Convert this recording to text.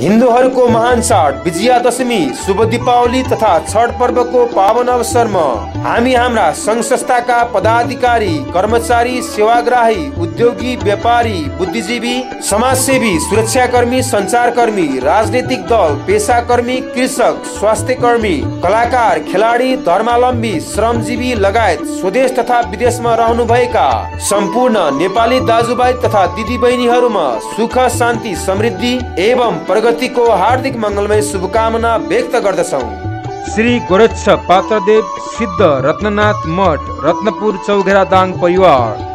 हिन्दूहरूको महान चाड विजयादशमी, शुभ दीपावली तथा छठ पर्वको पावन अवसरमा हामी हाम्रा संघ संस्थाका पदाधिकारी, कर्मचारी, सेवाग्राही, उद्योगी, व्यापारी, बुद्धिजीवी, समाजसेवी, सुरक्षाकर्मी, संचारकर्मी, राजनीतिक दल, पेशाकर्मी, कृषक, स्वास्थ्य कर्मी, कलाकार, खेलाडी, धर्मावलम्बी, श्रमजीवी लगायत स्वदेश तथा विदेशमा रहनुभएका सम्पूर्ण नेपाली दाजुभाइ तथा दिदीबहिनीहरूमा सुख, शान्ति, समृद्धि एवं प्रगतिको हार्दिक मङ्गलमय शुभकामना व्यक्त गर्दछौँ। श्री गोरक्ष पात्रदेव सिद्ध रत्ननाथ मठ, रत्नपुर, चौघेरा दाङ परिवार।